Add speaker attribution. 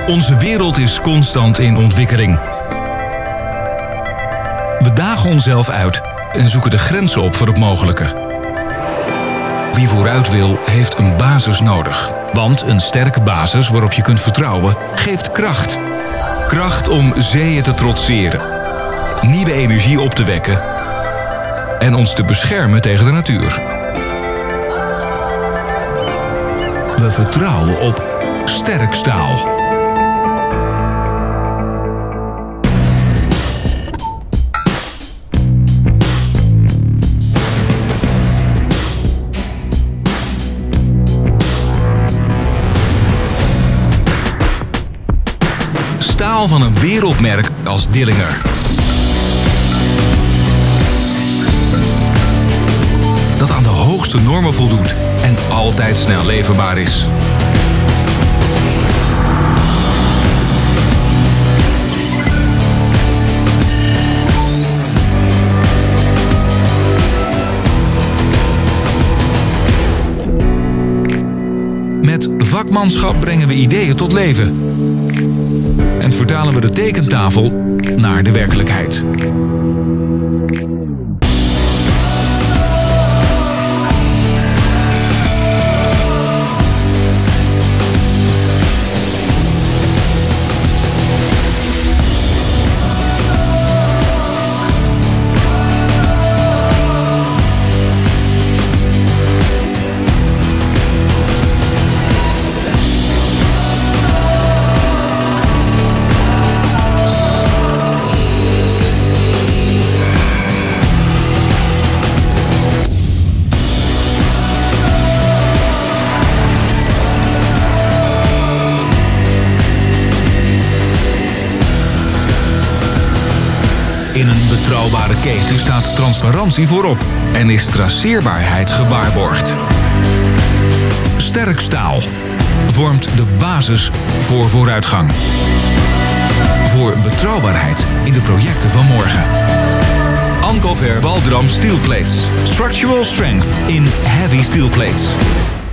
Speaker 1: Onze wereld is constant in ontwikkeling. We dagen onszelf uit en zoeken de grenzen op voor het mogelijke. Wie vooruit wil, heeft een basis nodig. Want een sterke basis waarop je kunt vertrouwen, geeft kracht. Kracht om zeeën te trotseren, nieuwe energie op te wekken en ons te beschermen tegen de natuur. We vertrouwen op sterk staal. Staal van een wereldmerk als Dillinger. Dat aan de hoogste normen voldoet en altijd snel leverbaar is. Met vakmanschap brengen we ideeën tot leven. En vertalen we de tekentafel naar de werkelijkheid. In een betrouwbare keten staat transparantie voorop en is traceerbaarheid gewaarborgd. Sterk staal vormt de basis voor vooruitgang. Voor betrouwbaarheid in de projecten van morgen. Ancover Baldram Steel Plates. Structural strength in heavy steel plates.